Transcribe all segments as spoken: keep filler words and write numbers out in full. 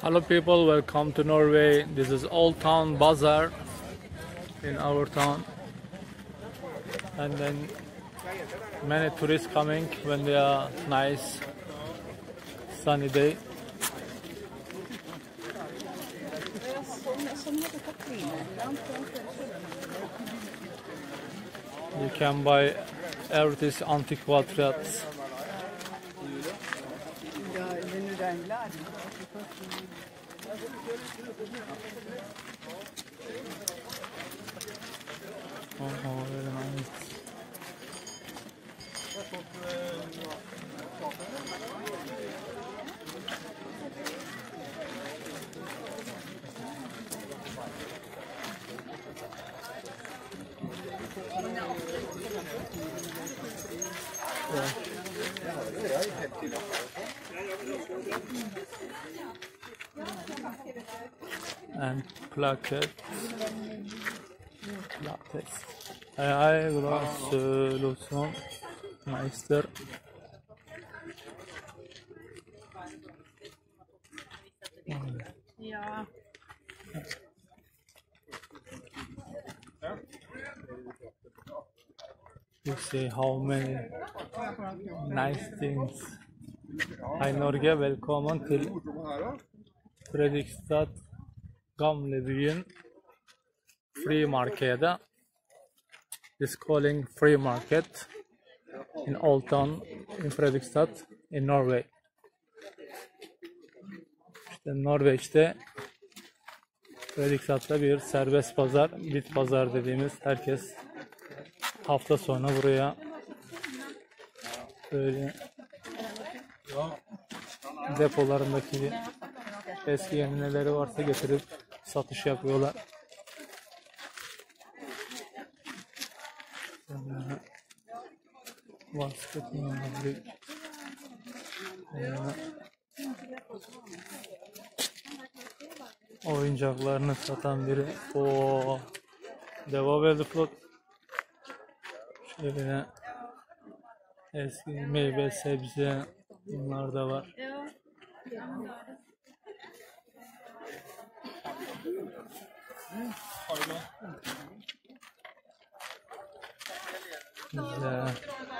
Hello people, welcome to Norway. This is Old Town Bazaar in our town, and then many tourists coming when they are nice sunny day. You can buy everything antiquariats. Oh, oh, very nice. Yeah. And placket. Lattes. Hej, glas, Lutson, Meister. Ja. You see how many nice things. Hei Norge, velkommen til Fredrikstad, gamlebyen, frimarkedet. It's calling free market in Old Town in Fredrikstad in Norway. İşte Norveç'te Fredrikstad'da bir serbest pazar, bit pazar dediğimiz, herkes hafta sonu buraya böyle depolarındaki eski yenileri varsa getirip satış yapıyorlar. Basket oyuncaklarını satan biri. O devam edip şöyle eski meyve sebze bunlar da var. Güzel.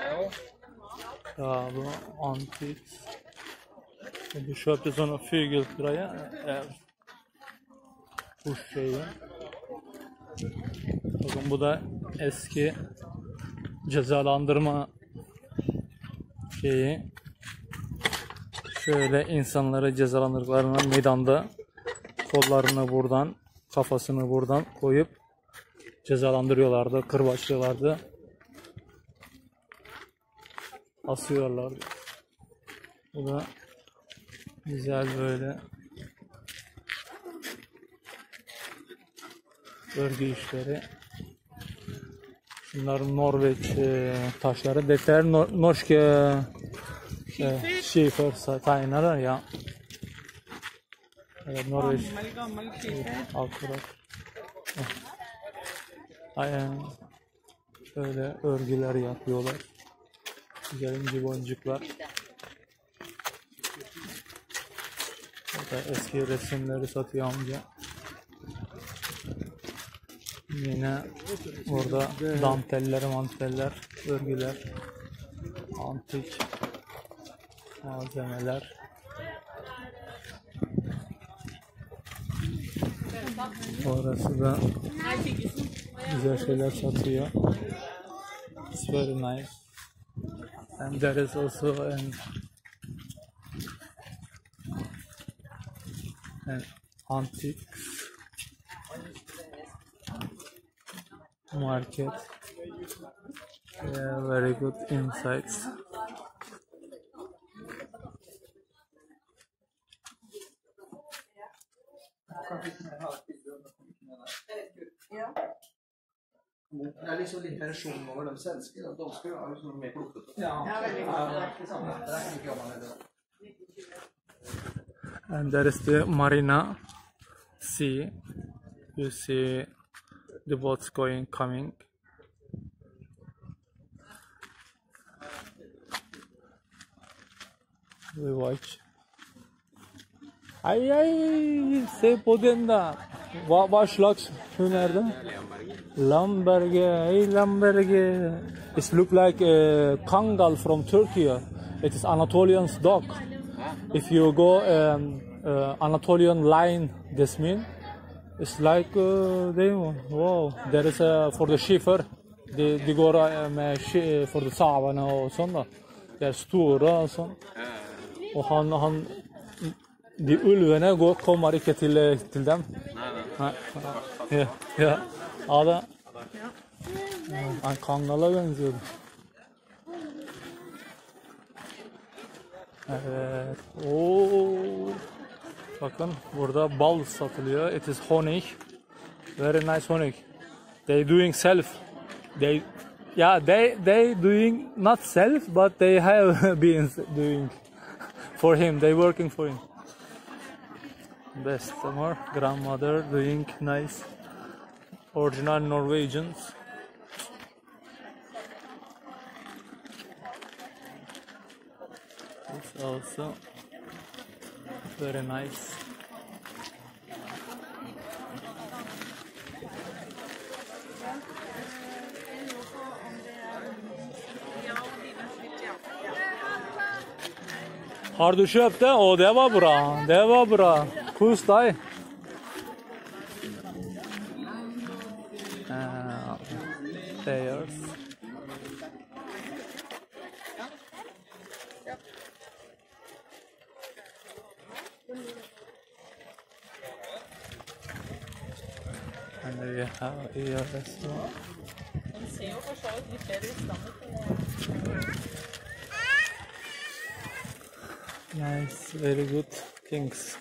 Ja, bu antik. Du köpte såna fyrhjulsgrejer. Bu şeyi. Bakın bu da eski cezalandırma şeyi. Şöyle insanları cezalandırdıklarına meydanda kollarını buradan, kafasını buradan koyup cezalandırıyorlardı, kırbaçlıyorlardı. Asıyorlardı. Bu da güzel böyle örgü işleri. Bunlar Norveç e, taşları. Dette nor norske e, skiførsteiner ya. Evet, Norveç. Akkurat. Aynen. Böyle örgüler yapıyorlar. Güzel boncuklar. Burada eski resimleri satıyor amca. Yine burada danteller, manteller, örgüler, antik malzemeler. Orası da güzel şeyler satıyor. It's very nice. And there is also an, an antique market. Yeah, very good insights. Det er liksom litt versjon over de svenske. De skal jo ha liksom mer plukkete. Ja, veldig godt. Det er ikke gammel heller. And there is the Marina Sea. You see the boats going, coming. We watch Ay ay, se på den där. Vad, vad slags hund är det? Lamberge, hey Lamberge. It look like a Kangal from Turkey. It is Anatolian's dog. If you go um, uh, Anatolian line, this mean it's like uh, they wow. There is a for the schiffer. De, de går med for the savene og sånn da. De er store og sånn. Og han, han de ulvene går, kommer ikke til, til dem. Nei, nei. Ja, ja. Ja, det. Han Kangal'a benziyordu. Evet. Oo. Bakın burada bal satılıyor. It is honey. Very nice honey. They doing self. They, yeah, they they doing not self, but they have been doing for him. They working for him. Best summer grandmother doing nice, original Norwegians. It's also very nice. Har du köpt det? Åh, det var bra. Det var bra. Kos dig. Uh, Stairs. And there you have here as well. Nice, very good things.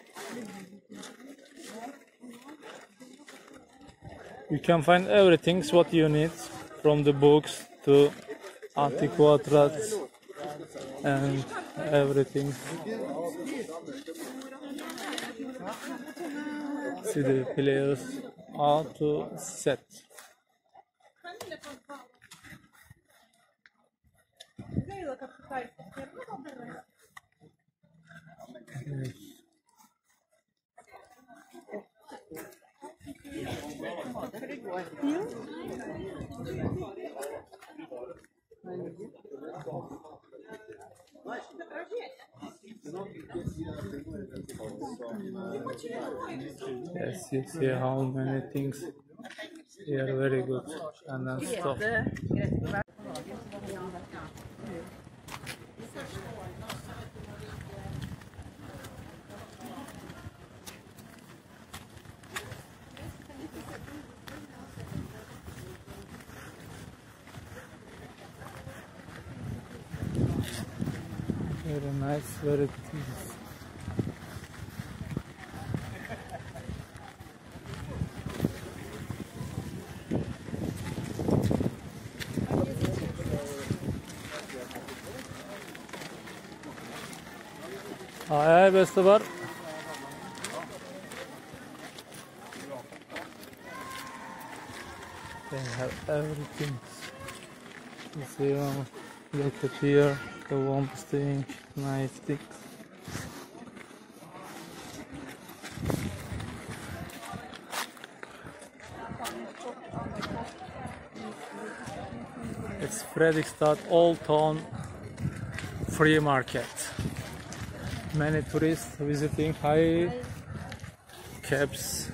You can find everything what you need, from the books to antiquatrats and everything. See the players how to set. Yes, you see how many things they are very good and then stuff. Very nice, very nice. Hej bästabar. They have everything. You see, um, look at here, the warm thing, nice things. It's Fredrikstad Old Town Free Market. Many tourists visiting. High caps.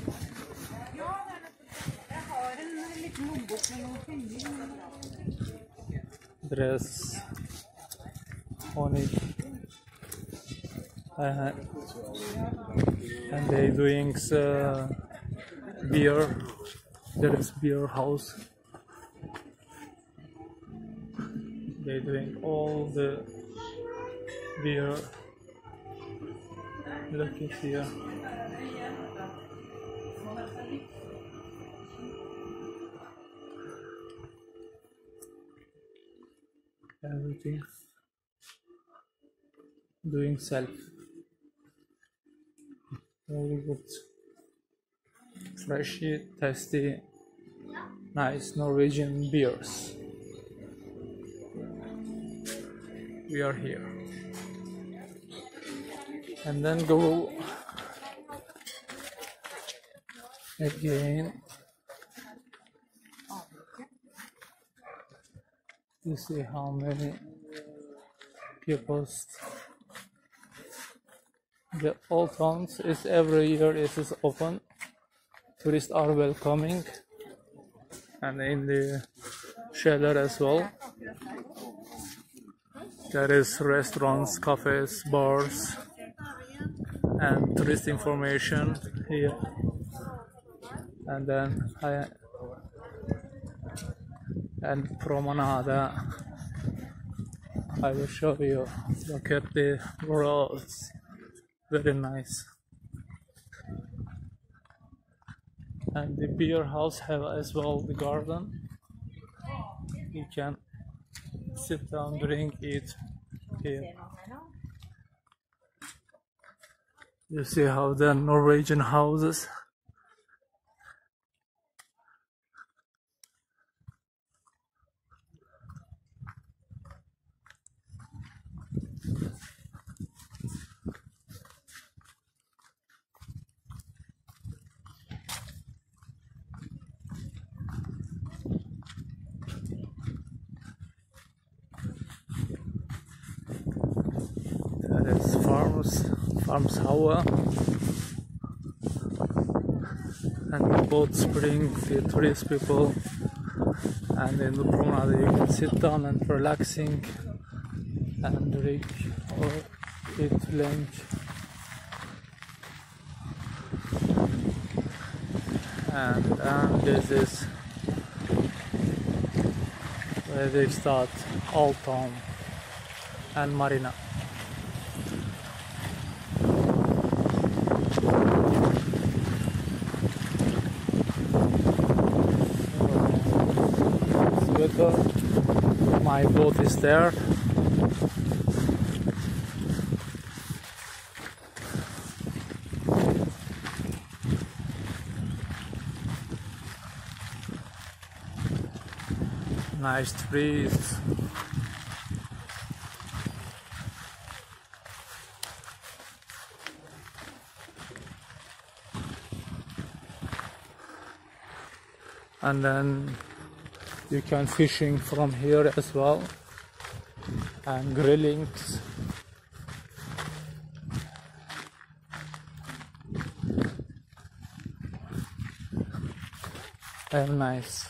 Dress. Honey. Uh, and they doing uh, beer. There is beer house. They doing all the beer. Look at here. Everything doing self. Very good. Freshy, tasty, nice Norwegian beers. We are here. and then go again. You see how many people. The Old Town is every year it is open. Tourists are welcoming, and in the shelter as well. There is restaurants, cafes, bars, and tourist information here. And then I and promenade. I will show you. Look at the roads. Very nice. And the beer house have as well the garden. You can sit down, drink, eat here. You see how the Norwegian houses. There is farms, farms Hawa, and the boats bring the tourist people, and in the promenade you can sit down and relaxing and drink or eat lunch. And then this is where they start Old Town and Marina. My boat is there. Nice trees. And then you can fishing from here as well, and grillings. Very nice.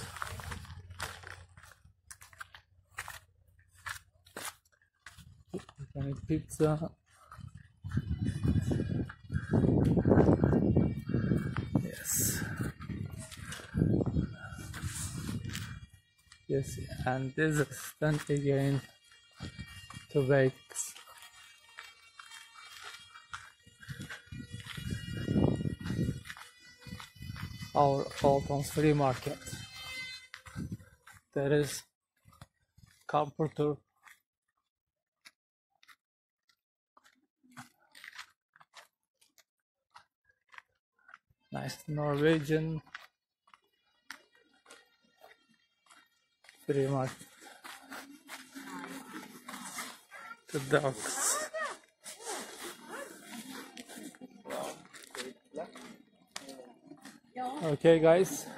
You can eat pizza. Yes. Yes, and this is then again to bake. Our Old Town Free Market. There is comforter. Nice Norwegian free market. The dogs. Okay guys,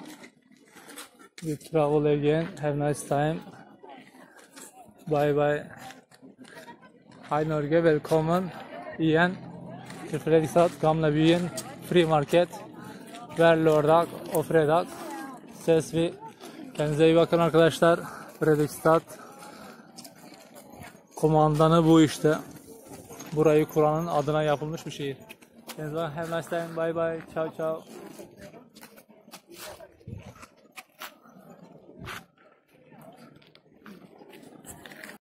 we travel again. Have a nice time. Bye bye. Hei Norge, velkommen igjen til Fredrikstad, gamle byen, fri marked. Hver lördag och fredag ses vi. Kendinize iyi bakın arkadaşlar. Fredrikstad komandanı bu işte. Burayı kuranın adına yapılmış bir şehir. Kendinize bakın. Have a nice time. Bye bye. Ciao ciao.